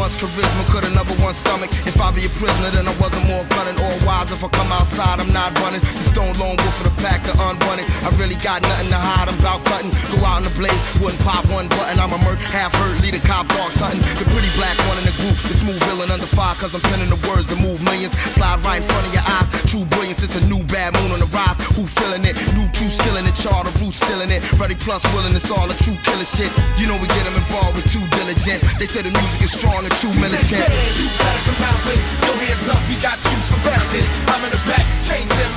much charisma, could another one stomach. If I be a prisoner, then I wasn't more gunning. All wise, if I come outside, I'm not running. The stone lone wolf of the pack, the unwanted. I really got nothing to hide, I'm about cutting. Go out in the blaze, wouldn't pop one button. I'm a merc, half hurt, lead a cop dogs hunting. The pretty black one in the group, the smooth villain under fire, cause I'm penning the words to move millions. Slide right in front of your eyes, true brilliance, it's a new bad moon on the rise. Who feeling it? New true skill in it, char the roots still in it. Ready plus willing, it's all a true killer shit. You know we get them involved with too diligent. They say the music is strong and too militant. You better come out with your hands up, we got you surrounded. I'm in the back, changing